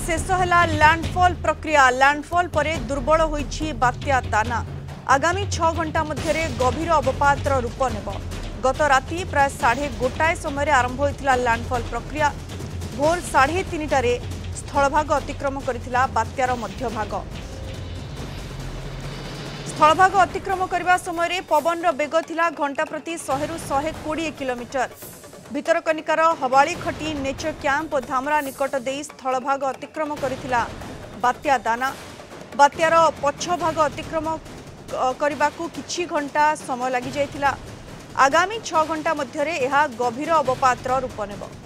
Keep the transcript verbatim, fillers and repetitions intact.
शेष है लैंडफॉल प्रक्रिया। लैंडफॉल पर दुर्बल होईछि बात्या दाना। आगामी छ घंटा मध्य गभीर अवपातर रूप नेब। गत राति प्राय साढ़े गोटाए समय आरंभ होता लैंडफॉल प्रक्रिया। भोर साढ़े तीन टारे स्थलभाग अतिक्रम करथिला बात्यार मध्यभाग। स्थलभाग अतिक्रम करने समय पवन बेग थिला घंटा प्रति सौ रु एक सौ बीस किलोमीटर। भितरकनिकार हवाली खटी नेचर कैंप और धामरा निकट दे स्थलभाग अतिक्रम करथिला बात्या दाना। बात्यार पछभाग अतिक्रम करने को किछि घंटा समय लगी जाइथिला। आगामी छ घंटा मध्य गभीर अवपातर रूप नेब।